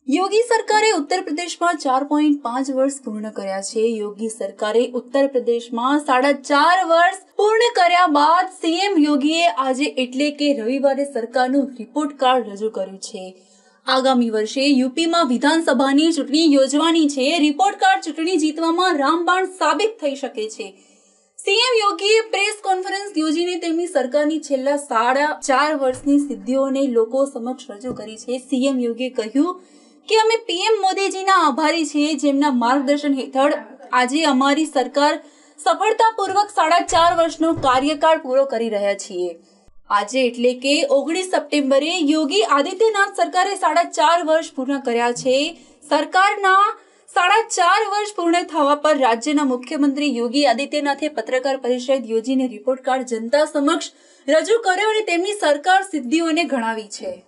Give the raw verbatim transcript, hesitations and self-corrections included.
યોગી સરકારે ઉત્તર પ્રદેશમાં ચાર પોઈન્ટ પાંચ વર્ષ પૂર્ણ કર્યા છે। યોગી સરકારે ઉત્તર પ્રદેશમાં સાડા ચાર વર્ષ પૂર્ણ કર્યા બાદ સીએમ યોગીએ આજે એટલે કે રવિવારે સરકારનું રિપોર્ટ કાર્ડ રજૂ કર્યું છે। આગામી વર્ષે યુપીમાં વિધાનસભાની ચૂંટણી યોજવાની છે। રિપોર્ટ કાર્ડ ચૂંટણી જીતવામાં રામબાણ સાબિત થઈ શકે છે। સીએમ યોગીએ પ્રેસ કોન્ફરન્સ યોજીને તેમની સરકારની છેલ્લા સાડા ચાર વર્ષની સિદ્ધિઓને લોકો સમક્ષ રજૂ કરી છે। સીએમ યોગીએ કહ્યું કે અમે પીએમ મોદીજીના આભારી છીએ, જેમના માર્ગદર્શન હેઠળ આજે અમારી સરકાર સફળતાપૂર્વક સાડા ચાર વર્ષનો કાર્યકાળ પૂરો કરી રહ્યા છીએ। આજે એટલે કે ઓગણીસ સપ્ટેમ્બરે યોગી આદિત્યનાથ સરકારે સાડા ચાર વર્ષ પૂર્ણ કર્યા છે। સરકારના સાડા ચાર વર્ષ પૂર્ણ થવા પર રાજ્યના મુખ્યમંત્રી યોગી આદિત્યનાથે પત્રકાર પરિષદ યોજીને રિપોર્ટ કાર્ડ જનતા સમક્ષ રજૂ કર્યો અને તેમની સરકાર સિદ્ધિઓને ગણાવી છે।